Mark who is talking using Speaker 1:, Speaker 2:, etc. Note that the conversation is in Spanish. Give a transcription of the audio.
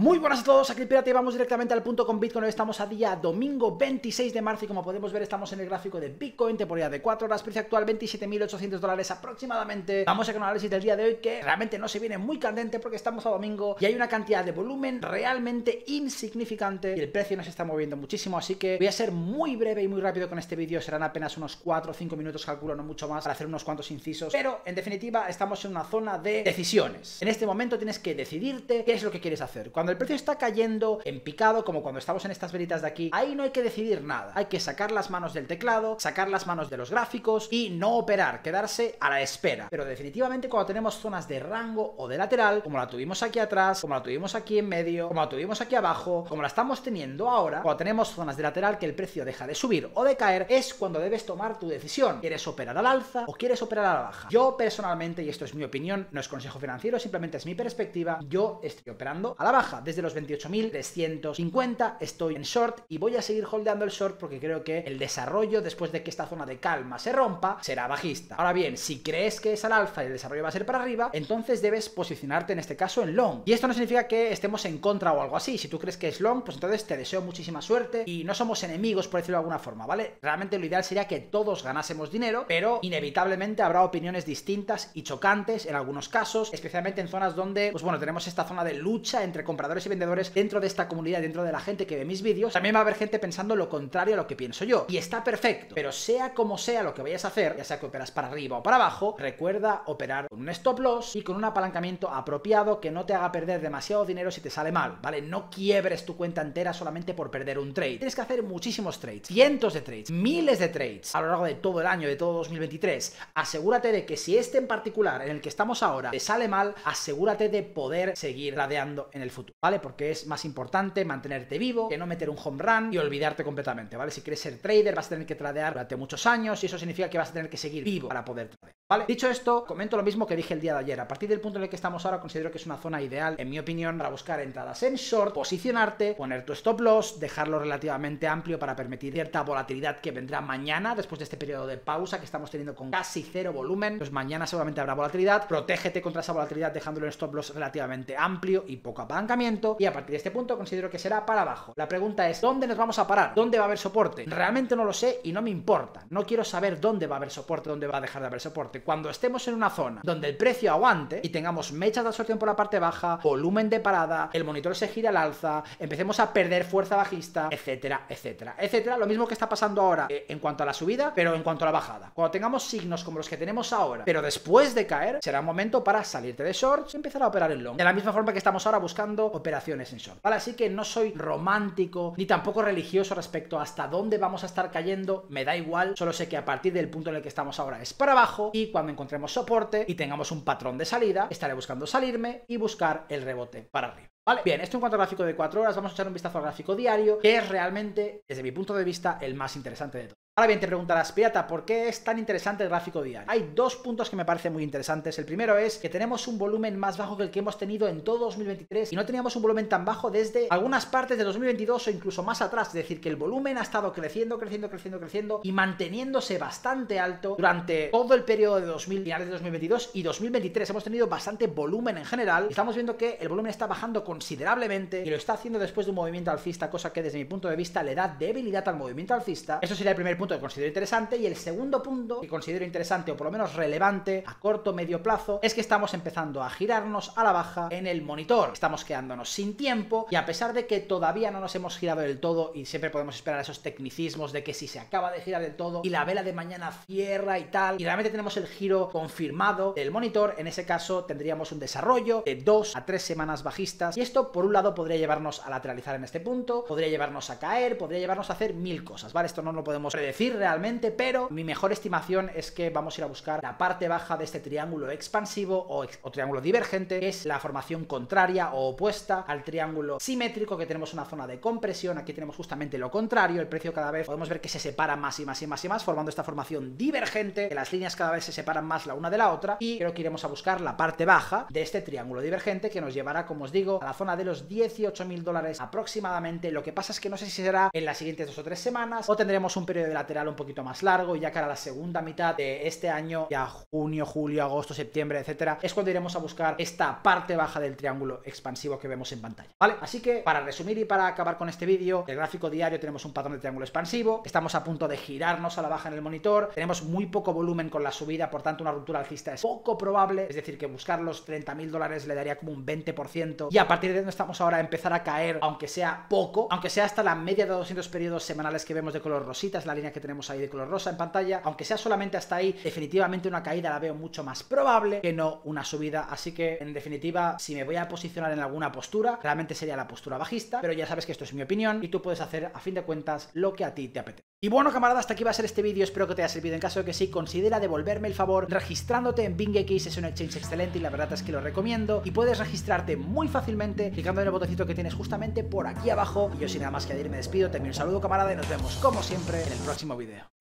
Speaker 1: Muy buenas a todos, aquí el Pirata y vamos directamente al punto con Bitcoin. Hoy estamos a día domingo 26 de marzo y como podemos ver estamos en el gráfico de Bitcoin, temporada de 4 horas, precio actual $27.800 aproximadamente. Vamos a con el análisis del día de hoy que realmente no se viene muy candente porque estamos a domingo y hay una cantidad de volumen realmente insignificante y el precio no se está moviendo muchísimo, así que voy a ser muy breve y muy rápido con este vídeo. Serán apenas unos 4 o 5 minutos, calculo, no mucho más, para hacer unos cuantos incisos, pero en definitiva estamos en una zona de decisiones. En este momento tienes que decidirte qué es lo que quieres hacer. Cuando el precio está cayendo en picado, como cuando estamos en estas velitas de aquí, ahí no hay que decidir nada. Hay que sacar las manos del teclado, sacar las manos de los gráficos y no operar, quedarse a la espera. Pero definitivamente cuando tenemos zonas de rango o de lateral, como la tuvimos aquí atrás, como la tuvimos aquí en medio, como la tuvimos aquí abajo, como la estamos teniendo ahora, cuando tenemos zonas de lateral que el precio deja de subir o de caer, es cuando debes tomar tu decisión. ¿Quieres operar al alza o quieres operar a la baja? Yo personalmente, y esto es mi opinión, no es consejo financiero, simplemente es mi perspectiva, yo estoy operando a la baja. Desde los 28.350 estoy en short y voy a seguir holdeando el short porque creo que el desarrollo después de que esta zona de calma se rompa será bajista. Ahora bien, si crees que es al alza y el desarrollo va a ser para arriba, entonces debes posicionarte en este caso en long. Y esto no significa que estemos en contra o algo así. Si tú crees que es long, pues entonces te deseo muchísima suerte y no somos enemigos, por decirlo de alguna forma, ¿vale? Realmente lo ideal sería que todos ganásemos dinero, pero inevitablemente habrá opiniones distintas y chocantes en algunos casos, especialmente en zonas donde, pues bueno, tenemos esta zona de lucha entre compradores y vendedores dentro de esta comunidad, dentro de la gente que ve mis vídeos. También va a haber gente pensando lo contrario a lo que pienso yo y está perfecto, pero sea como sea lo que vayas a hacer, ya sea que operas para arriba o para abajo, recuerda operar con un stop loss y con un apalancamiento apropiado que no te haga perder demasiado dinero si te sale mal, ¿vale? No quiebres tu cuenta entera solamente por perder un trade. Tienes que hacer muchísimos trades, cientos de trades, miles de trades a lo largo de todo el año, de todo 2023. Asegúrate de que si este en particular, en el que estamos ahora, te sale mal, asegúrate de poder seguir tradeando en el futuro, ¿vale? Porque es más importante mantenerte vivo que no meter un home run y olvidarte completamente, ¿vale? Si quieres ser trader vas a tener que tradear durante muchos años y eso significa que vas a tener que seguir vivo para poder tradear, ¿vale? Dicho esto, comento lo mismo que dije el día de ayer. A partir del punto en el que estamos ahora, considero que es una zona ideal, en mi opinión, para buscar entradas en short, posicionarte, poner tu stop loss, dejarlo relativamente amplio para permitir cierta volatilidad que vendrá mañana, después de este periodo de pausa que estamos teniendo con casi cero volumen. Pues mañana seguramente habrá volatilidad. Protégete contra esa volatilidad dejándolo en stop loss relativamente amplio y poco apalancamiento, y a partir de este punto considero que será para abajo. La pregunta es, ¿dónde nos vamos a parar? ¿Dónde va a haber soporte? Realmente no lo sé y no me importa. No quiero saber dónde va a haber soporte, dónde va a dejar de haber soporte. Cuando estemos en una zona donde el precio aguante y tengamos mechas de absorción por la parte baja, volumen de parada, el monitor se gira al alza, empecemos a perder fuerza bajista, etcétera, etcétera, etcétera. Lo mismo que está pasando ahora en cuanto a la subida, pero en cuanto a la bajada. Cuando tengamos signos como los que tenemos ahora, pero después de caer, será un momento para salirte de shorts y empezar a operar en long. De la misma forma que estamos ahora buscando operaciones en short, ¿vale? Así que no soy romántico ni tampoco religioso respecto a hasta dónde vamos a estar cayendo, me da igual, solo sé que a partir del punto en el que estamos ahora es para abajo y cuando encontremos soporte y tengamos un patrón de salida, estaré buscando salirme y buscar el rebote para arriba. Vale, bien, esto en cuanto al gráfico de 4 horas, vamos a echar un vistazo al gráfico diario, que es realmente, desde mi punto de vista, el más interesante de todo. Ahora bien, te preguntarás, pirata, ¿por qué es tan interesante el gráfico diario? Hay dos puntos que me parecen muy interesantes. El primero es que tenemos un volumen más bajo que el que hemos tenido en todo 2023 y no teníamos un volumen tan bajo desde algunas partes de 2022 o incluso más atrás. Es decir, que el volumen ha estado creciendo y manteniéndose bastante alto durante todo el periodo de finales de 2022 y 2023. Hemos tenido bastante volumen en general. Estamos viendo que el volumen está bajando considerablemente y lo está haciendo después de un movimiento alcista, cosa que desde mi punto de vista le da debilidad al movimiento alcista. Eso sería el primer punto que considero interesante, y el segundo punto que considero interesante o por lo menos relevante a corto o medio plazo es que estamos empezando a girarnos a la baja en el monitor. Estamos quedándonos sin tiempo y a pesar de que todavía no nos hemos girado del todo y siempre podemos esperar esos tecnicismos de que si se acaba de girar del todo y la vela de mañana cierra y tal y realmente tenemos el giro confirmado del monitor, en ese caso tendríamos un desarrollo de 2 a 3 semanas bajistas y esto por un lado podría llevarnos a lateralizar en este punto, podría llevarnos a caer, podría llevarnos a hacer mil cosas, ¿vale? Esto no lo podemos predecir realmente, pero mi mejor estimación es que vamos a ir a buscar la parte baja de este triángulo expansivo o triángulo divergente, que es la formación contraria o opuesta al triángulo simétrico, que tenemos una zona de compresión. Aquí tenemos justamente lo contrario, el precio cada vez podemos ver que se separa más y más y más y más, formando esta formación divergente, que las líneas cada vez se separan más la una de la otra, y creo que iremos a buscar la parte baja de este triángulo divergente que nos llevará, como os digo, a la zona de los $18.000 aproximadamente. Lo que pasa es que no sé si será en las siguientes 2 o 3 semanas o tendremos un periodo de lateral un poquito más largo, y ya cara a la segunda mitad de este año, ya junio, julio, agosto, septiembre, etcétera, es cuando iremos a buscar esta parte baja del triángulo expansivo que vemos en pantalla, ¿vale? Así que, para resumir y para acabar con este vídeo, el gráfico diario tenemos un patrón de triángulo expansivo, estamos a punto de girarnos a la baja en el monitor, tenemos muy poco volumen con la subida, por tanto una ruptura alcista es poco probable, es decir, que buscar los $30.000 le daría como un 20%, y a partir de donde estamos ahora empezar a caer, aunque sea poco, aunque sea hasta la media de 200 periodos semanales que vemos de color rosita, es la línea que tenemos ahí de color rosa en pantalla, aunque sea solamente hasta ahí, definitivamente una caída la veo mucho más probable que no una subida, así que en definitiva, si me voy a posicionar en alguna postura, realmente sería la postura bajista, pero ya sabes que esto es mi opinión y tú puedes hacer a fin de cuentas lo que a ti te apetece. Y bueno, camarada, hasta aquí va a ser este vídeo, espero que te haya servido. En caso de que sí, considera devolverme el favor registrándote en BingX, es un exchange excelente y la verdad es que lo recomiendo, y puedes registrarte muy fácilmente clicando en el botoncito que tienes justamente por aquí abajo. Y yo sin nada más que añadir me despido, te envío un saludo, camarada, y nos vemos como siempre en el próximo vídeo.